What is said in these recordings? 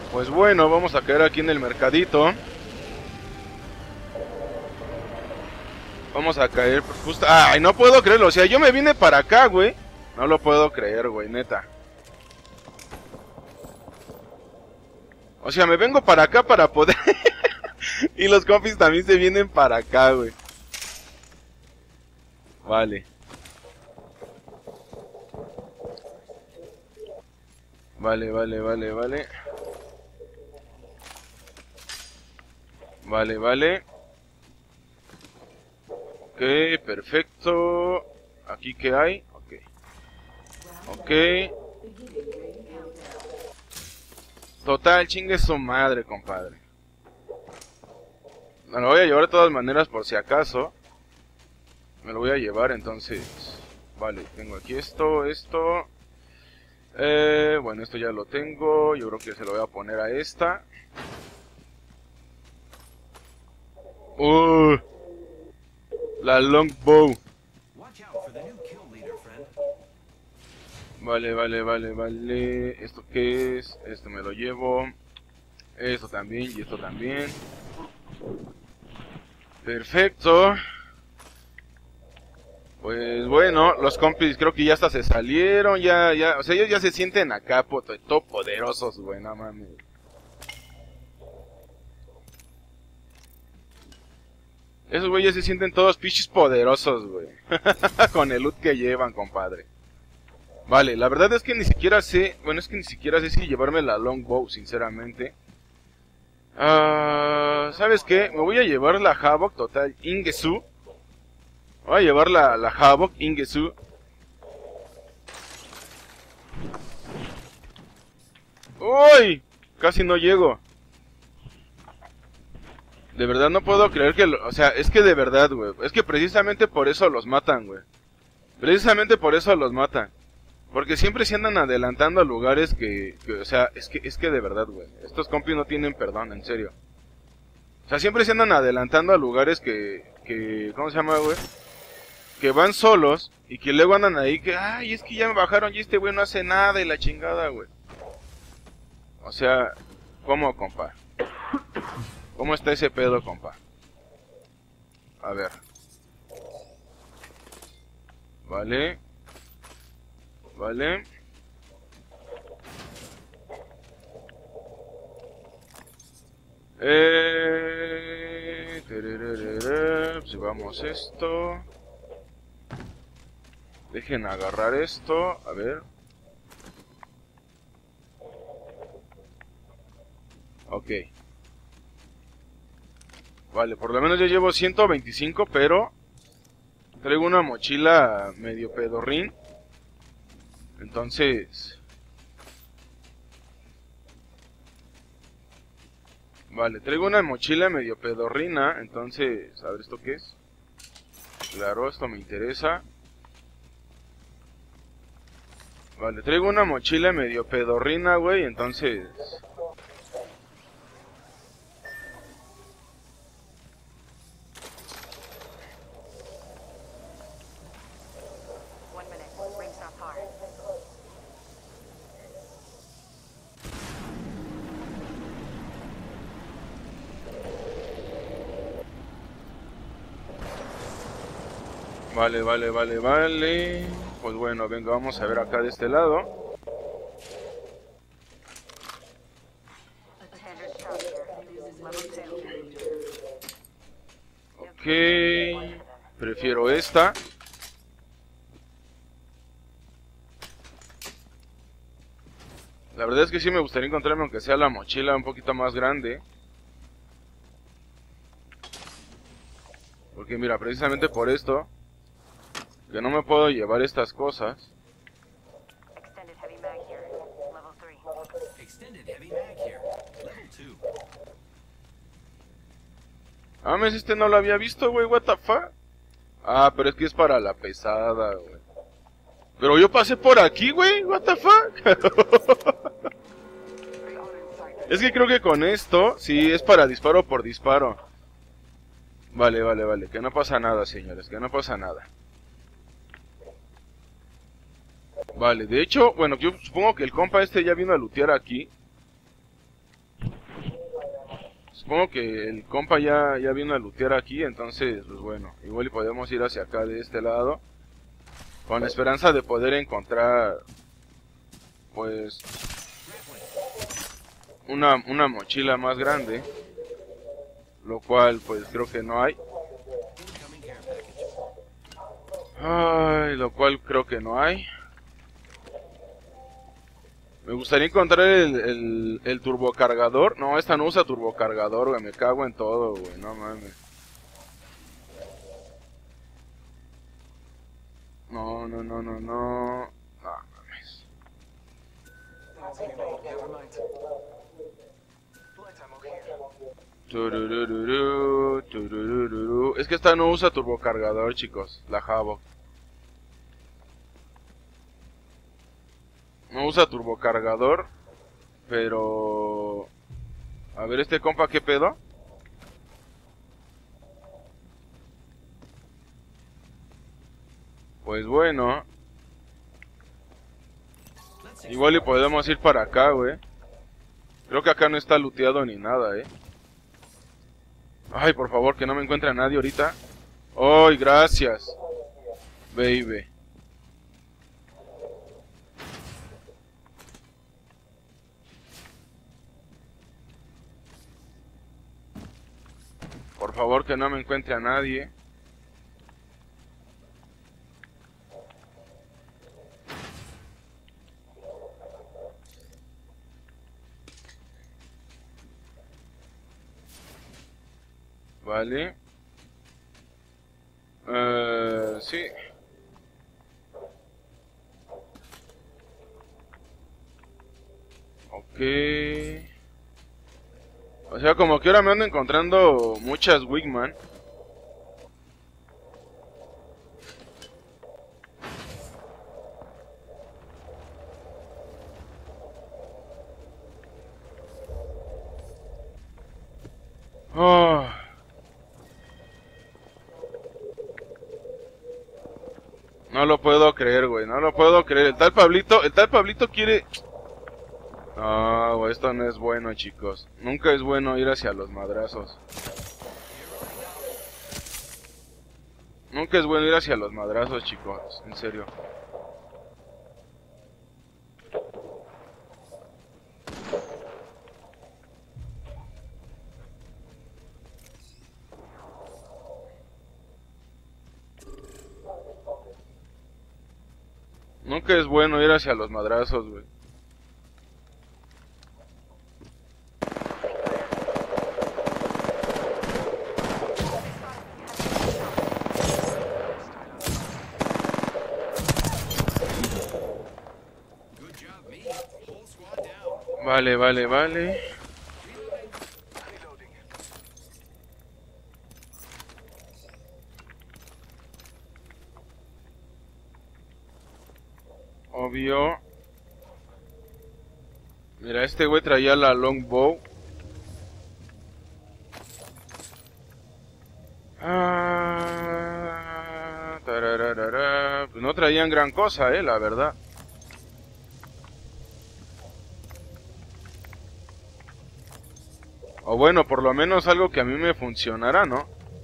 Pues bueno, vamos a caer aquí en el mercadito. Vamos a caer justo... ¡Ay, no puedo creerlo! O sea, yo me vine para acá, güey. No lo puedo creer, güey, neta. O sea, me vengo para acá para poder... Y los compis también se vienen para acá, güey. Vale. Vale. Vale. Ok, perfecto. ¿Aquí qué hay? Ok. Total, chingue su madre, compadre. Me lo voy a llevar de todas maneras por si acaso. Me lo voy a llevar, entonces. Vale, tengo aquí esto. Bueno, esto ya lo tengo. Yo creo que se lo voy a poner a esta. La longbow. Vale. ¿Esto qué es? Esto me lo llevo. Esto también y esto también. Perfecto. Pues bueno, los compis creo que ya hasta se salieron, o sea, ellos ya se sienten acá, todo poderosos, güey, no mames. Esos güeyes se sienten todos pichis poderosos, güey. Con el loot que llevan, compadre. Vale, la verdad es que ni siquiera sé, bueno, es que ni siquiera sé si llevarme la longbow, sinceramente. ¿Sabes qué? Me voy a llevar la Havoc, total, Ingesu. Voy a llevar la Havoc, Ingesu. ¡Uy! Casi no llego. De verdad no puedo creer que... O sea, es que de verdad, güey. Es que precisamente por eso los matan, güey. Precisamente por eso los matan. Porque siempre se andan adelantando a lugares o sea, es que de verdad, güey. Estos compis no tienen perdón, en serio. O sea, siempre se andan adelantando a lugares ¿cómo se llama, güey? Que van solos y que luego andan ahí que... Ay, es que ya me bajaron y este güey no hace nada y la chingada, güey. O sea, ¿cómo, compa? ¿Cómo está ese pedo, compa? A ver. Vale. Pues vamos esto. Dejen agarrar esto. A ver. Ok. Vale, por lo menos ya llevo 125, pero traigo una mochila medio pedorrín. Entonces... Vale, traigo una mochila medio pedorrina. Entonces, a ver, ¿esto qué es? Claro, esto me interesa. Vale, traigo una mochila medio pedorrina, güey. Entonces... Vale. Pues bueno, venga, vamos a ver acá de este lado. Ok. Prefiero esta. La verdad es que sí me gustaría encontrarme aunque sea la mochila un poquito más grande. Porque mira, precisamente por esto... Que no me puedo llevar estas cosas. Ah, este no lo había visto, güey, what the fuck. Ah, pero es que es para la pesada, güey. Pero yo pasé por aquí, güey, what the fuck. Es que creo que con esto, sí, es para disparo por disparo. Vale, que no pasa nada, señores, que no pasa nada. Vale, de hecho, bueno, yo supongo que el compa este ya vino a lootear aquí. Supongo que el compa ya vino a lootear aquí, entonces, pues bueno, igual y podemos ir hacia acá de este lado. Con la esperanza de poder encontrar, pues, una mochila más grande. Lo cual, pues, creo que no hay. Ay, lo cual creo que no hay. Me gustaría encontrar el turbocargador. No, esta no usa turbocargador, güey. Me cago en todo, güey. No mames. No, no, no, no, no. No mames. Tururururu, tururururu. Es que esta no usa turbocargador, chicos. La Havoc. No usa turbocargador. Pero... A ver, este compa, ¿qué pedo? Pues bueno. Igual y podemos ir para acá, güey. Creo que acá no está looteado ni nada, Ay, por favor, que no me encuentre a nadie ahorita. Ay, gracias. Baby. Por favor, que no me encuentre a nadie. Vale. Sí. Ok. O sea, como que ahora me ando encontrando muchas Wigman. Oh. No lo puedo creer, güey. No lo puedo creer. El tal Pablito quiere... No, güey, esto no es bueno, chicos. Nunca es bueno ir hacia los madrazos. Nunca es bueno ir hacia los madrazos, chicos. En serio. Nunca es bueno ir hacia los madrazos, güey. Vale, vale, vale. Obvio. Mira, este güey traía la longbow. Pues no traían gran cosa, la verdad. O bueno, por lo menos algo que a mí me funcionará, ¿no?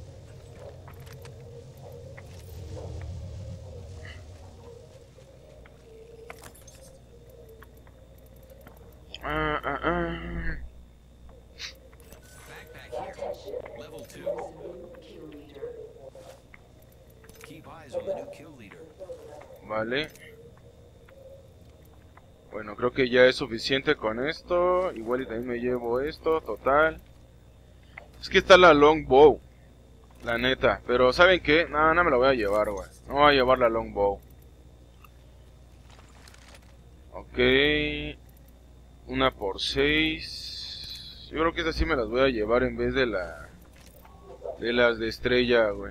Vale. Bueno, creo que ya es suficiente con esto. Igual y también me llevo esto, total. Es que está la longbow, la neta. Pero ¿saben qué? No, no me la voy a llevar, güey. No voy a llevar la longbow. Ok. 1 por 6. Yo creo que esas sí me las voy a llevar en vez de las de estrella, güey.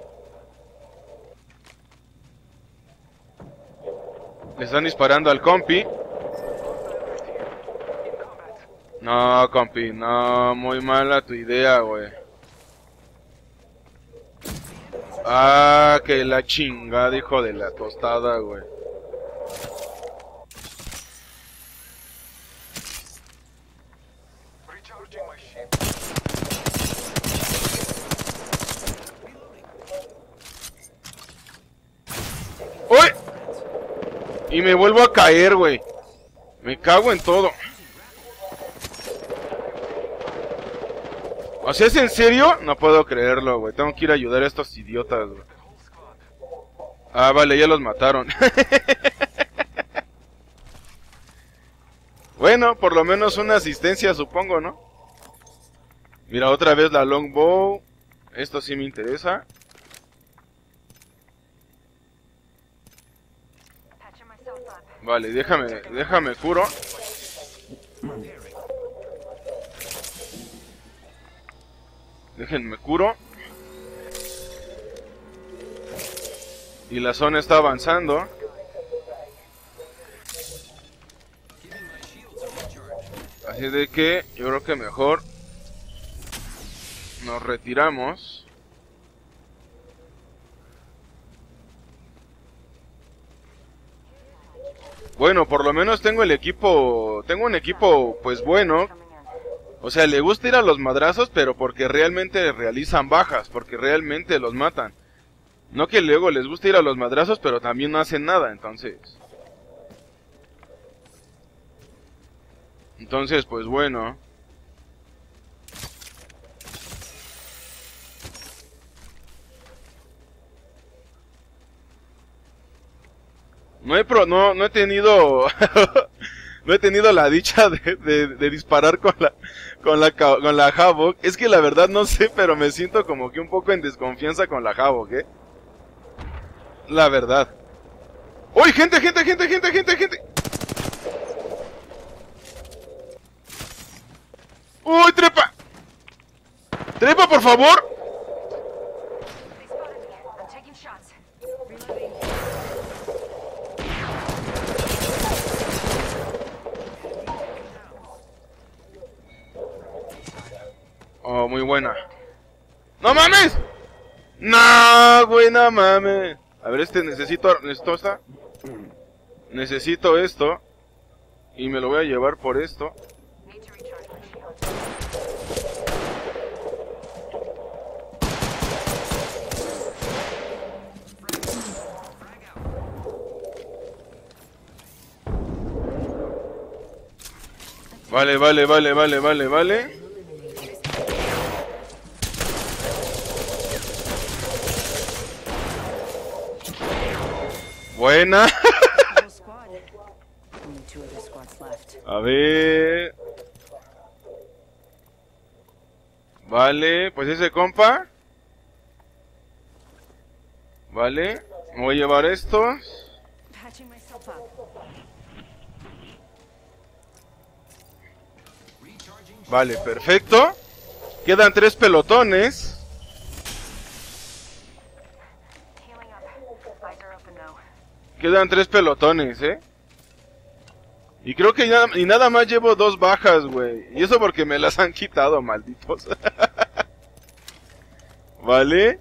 Le están disparando al compi. No, compi, no, muy mala tu idea, güey. Ah, que la chingada, hijo de la tostada, güey. Y me vuelvo a caer, güey. Me cago en todo. O sea, ¿es en serio? No puedo creerlo, güey. Tengo que ir a ayudar a estos idiotas, güey. Ah, vale, ya los mataron. Bueno, por lo menos una asistencia, supongo, ¿no? Mira, otra vez la longbow. Esto sí me interesa. Vale, déjame curo. Déjenme curo. Y la zona está avanzando. Así de que yo creo que mejor nos retiramos. Bueno, por lo menos tengo el equipo. Tengo un equipo pues bueno. O sea, le gusta ir a los madrazos, pero porque realmente realizan bajas, porque realmente los matan. No que luego les gusta ir a los madrazos, pero también no hacen nada, entonces. Entonces, pues bueno. No he tenido no he tenido la dicha de disparar con la Havoc. Es que la verdad no sé, pero me siento como que un poco en desconfianza con la Havoc, la verdad. ¡Uy, gente! ¡Uy, trepa! ¡Trepa, por favor! Oh, muy buena. ¡No mames! ¡No, güey, no mames! A ver, necesito esto. Y me lo voy a llevar por esto. Vale. Buena. A ver. Vale, pues ese compa. Vale, me voy a llevar estos. Vale, perfecto. Quedan 3 pelotones. Quedan 3 pelotones, Y creo que nada más llevo 2 bajas, güey. Y eso porque me las han quitado, malditos. Vale.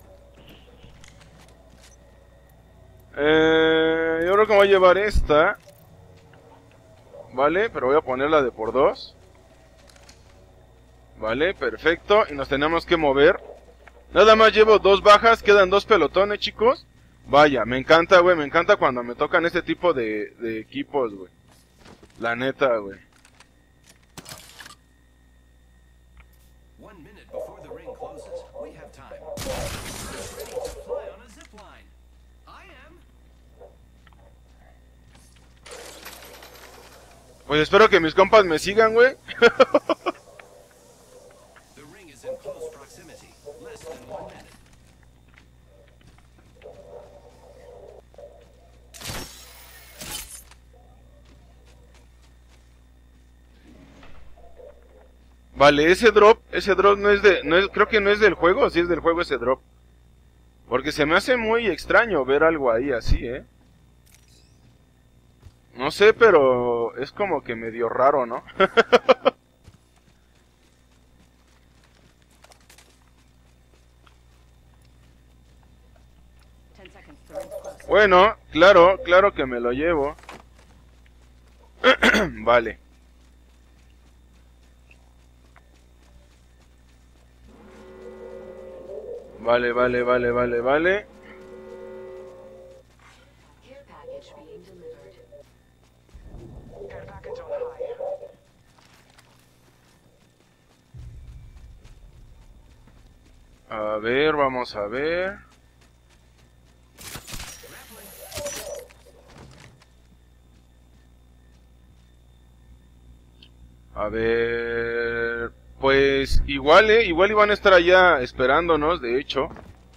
Yo creo que me voy a llevar esta. Vale, pero voy a ponerla de por 2. Vale, perfecto. Y nos tenemos que mover. Nada más llevo 2 bajas, quedan 2 pelotones, chicos. Vaya, me encanta, güey, me encanta cuando me tocan este tipo de equipos, güey. La neta, güey. Pues espero que mis compas me sigan, güey. Vale, ese drop no es creo que no es del juego, sí es del juego ese drop. Porque se me hace muy extraño ver algo ahí así, No sé, pero es como que medio raro, ¿no? Bueno, claro que me lo llevo. Vale. Vale. A ver, vamos a ver. A ver... Pues igual, igual iban a estar allá esperándonos, de hecho.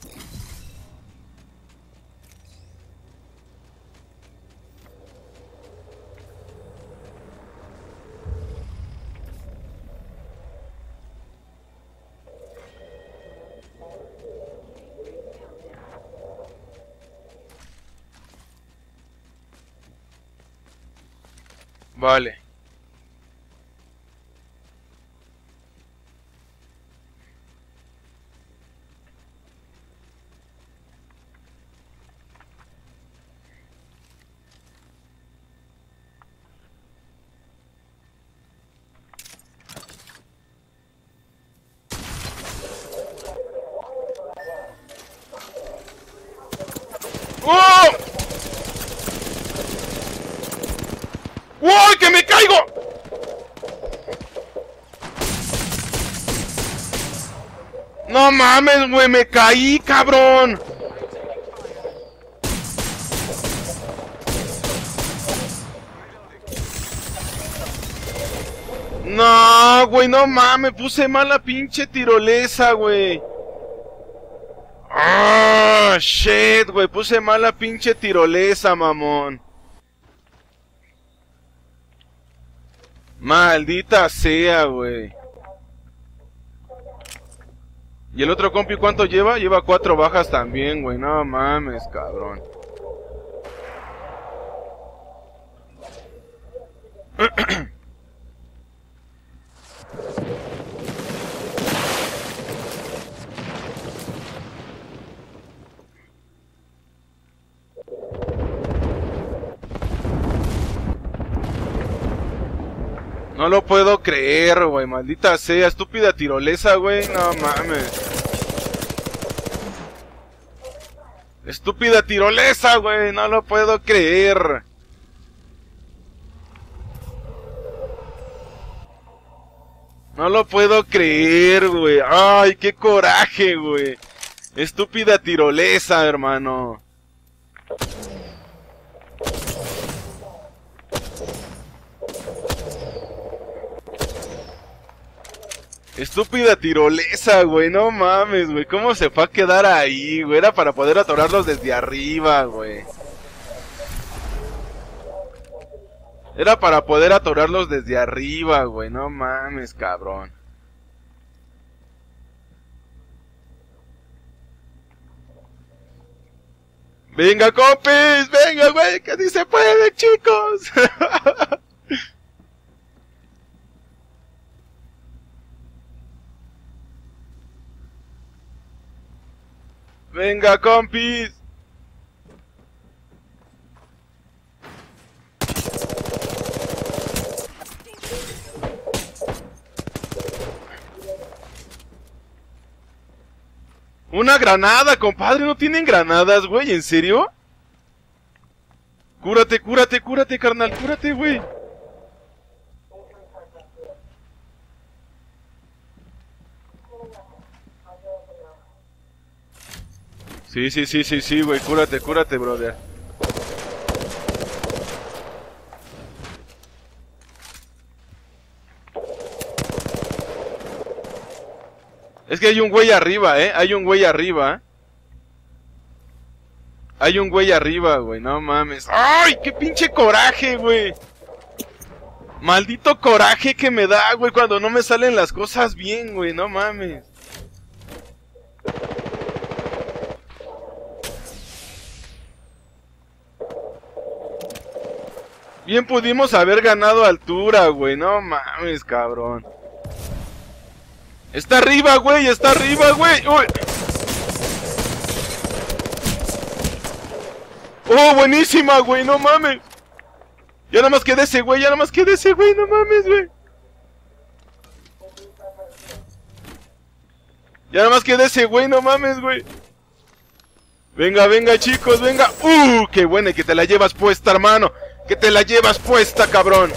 Vale. ¡Oh! ¡Uy, que me caigo! No mames, güey, me caí, cabrón. No, güey, no mames, puse mal la pinche tirolesa, güey. Ah, shit, güey, puse mal la pinche tirolesa, mamón. Maldita sea, güey. ¿Y el otro compi cuánto lleva? Lleva 4 bajas también, güey. No mames, cabrón. No lo puedo creer, güey. Maldita sea, estúpida tirolesa, güey. No mames. Estúpida tirolesa, güey. No lo puedo creer. No lo puedo creer, güey. Ay, qué coraje, güey. Estúpida tirolesa, hermano. Estúpida tirolesa, güey, no mames, güey. ¿Cómo se fue a quedar ahí, güey? Era para poder atorarlos desde arriba, güey. Era para poder atorarlos desde arriba, güey. No mames, cabrón. Venga, compis, venga, güey, que sí se puede, chicos. Venga, compis. Una granada, compadre. ¿No tienen granadas, güey? ¿En serio? Cúrate, cúrate, cúrate, carnal. Cúrate, güey. Sí, güey. Cúrate, cúrate, brother. Es que hay un güey arriba, hay un güey arriba. Hay un güey arriba, güey, no mames. ¡Ay, qué pinche coraje, güey! Maldito coraje que me da, güey, cuando no me salen las cosas bien, güey, no mames. Bien pudimos haber ganado altura, güey, no mames, cabrón. Está arriba, güey, está arriba, güey. Uy. Oh, buenísima, güey, no mames. Ya nada más queda ese, güey, ya nada más queda ese, güey, no mames, güey. Ya nada más queda ese, güey, no mames, güey. Venga, venga, chicos, venga. Qué buena, que te la llevas puesta, hermano. Que te la llevas puesta, cabrón.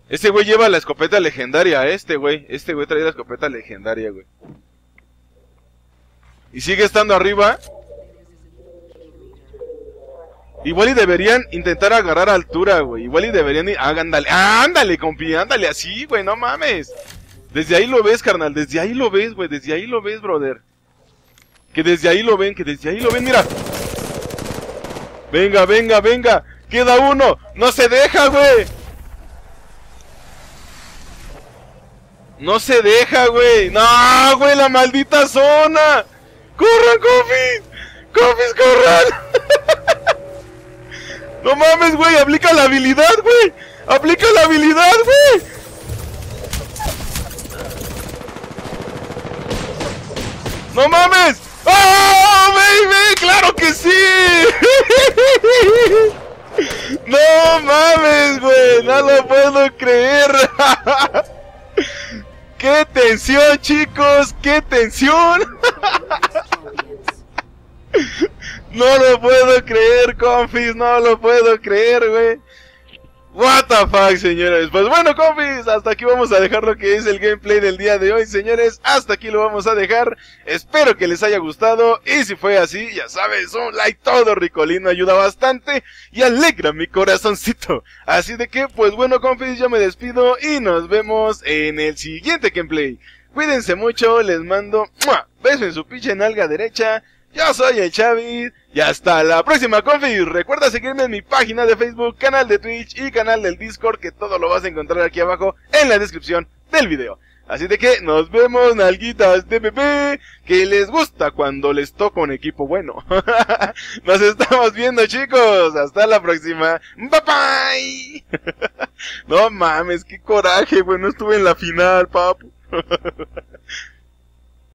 Este güey lleva la escopeta legendaria, este güey trae la escopeta legendaria, güey. Y sigue estando arriba. Igual y deberían intentar agarrar altura, güey. Igual y deberían ir... ándale, ándale, compi, ándale, así, güey, no mames. Desde ahí lo ves, carnal, desde ahí lo ves, güey, desde ahí lo ves, brother. Que desde ahí lo ven, mira. Venga, venga, venga. Queda uno, no se deja, güey. No se deja, güey. No, güey, la maldita zona. ¡Corran, confis! ¡Confis, corran! No mames, güey, aplica la habilidad, güey. Aplica la habilidad, güey. No mames. ¡Oh, baby! ¡Claro que sí! No mames, güey. No lo puedo creer. ¡Qué tensión, chicos! ¡Qué tensión! No lo puedo creer, confis, no lo puedo creer, güey. What the fuck, señores. Pues bueno, confis, hasta aquí vamos a dejar lo que es el gameplay del día de hoy, señores. Hasta aquí lo vamos a dejar. Espero que les haya gustado. Y si fue así, ya sabes, un like todo ricolino ayuda bastante y alegra mi corazoncito. Así de que, pues bueno, confis, yo me despido y nos vemos en el siguiente gameplay. Cuídense mucho, les mando beso en su pinche nalga derecha. Yo soy el Chavis y hasta la próxima, confis. Recuerda seguirme en mi página de Facebook, canal de Twitch y canal del Discord, que todo lo vas a encontrar aquí abajo en la descripción del video. Así de que nos vemos, nalguitas de bebé, que les gusta cuando les toca un equipo bueno. Nos estamos viendo, chicos. Hasta la próxima. Bye bye. No mames, qué coraje, güey. No estuve en la final, papu.